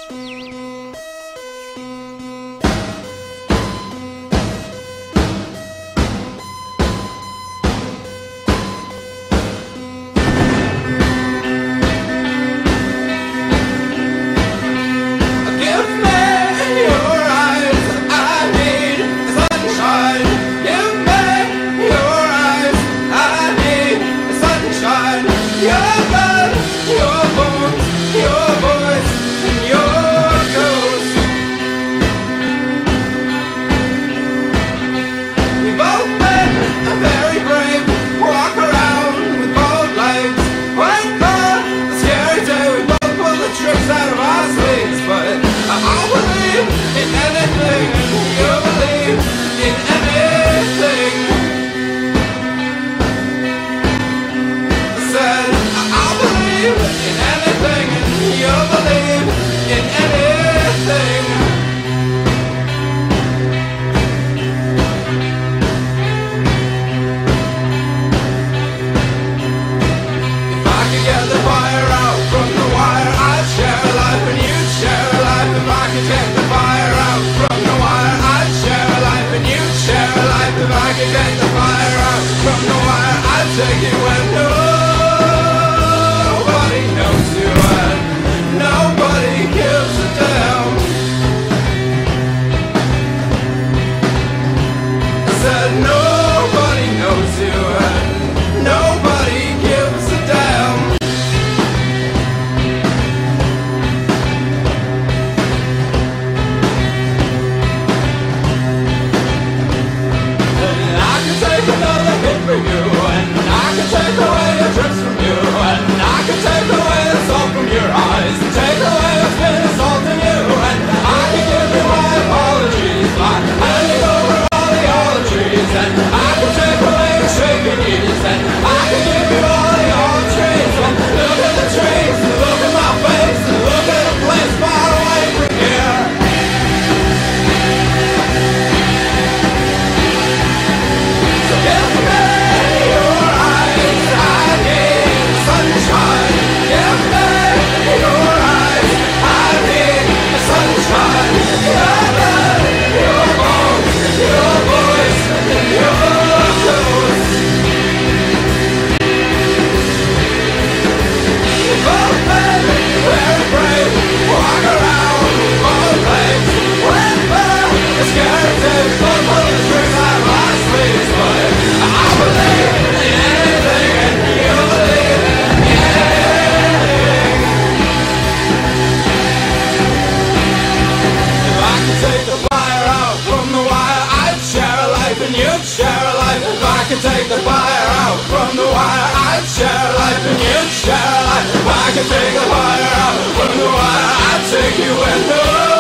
Take you when nobody knows you and nobody gives a damn. I said nobody knows you and nobody gives a damn. And I can take another hit from you, and I can take away your tricks from you, and I can take away the salt from your eyes, and take away what's been assaulting you, and I can give you my apologies by handing over all the ologies, and I can take away your shaking knees, and I can give you all the olive trees. And look at the trees, and look at my face, and look at a place far away from here. So give me your eyes, I need sunshine. Give me your eyes, I need sunshine. Give me your bones, your voice, and your clothes. Both men, very brave, walk around both legs. When the scared days, both pull the tricks out of my sleeves. But I believe in anything, and you believe in anything. If I could take the fire out from the wire, I'd share a life and you'd share a life. If I could take the fire out from the wire, I'd share a life and you'd share a life. If I could take the fire out from the wire, I'd take you with me.